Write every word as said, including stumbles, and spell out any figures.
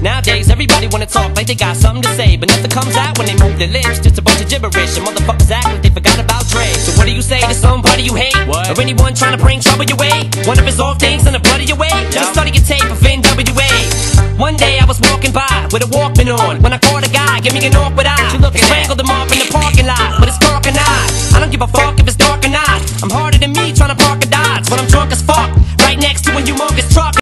Nowadays, everybody wanna talk like they got something to say, but nothing comes out when they move their lips. Just a bunch of gibberish, and motherfuckers act like they forgot about Dre. So what do you say to somebody you hate? What? Or anyone trying to bring trouble your way? One of his off things in the blood of your way? Just study your tape of N W A. One day I was walking by with a Walkman on, when I caught a guy, give me an awkward eye. You look and strangled him on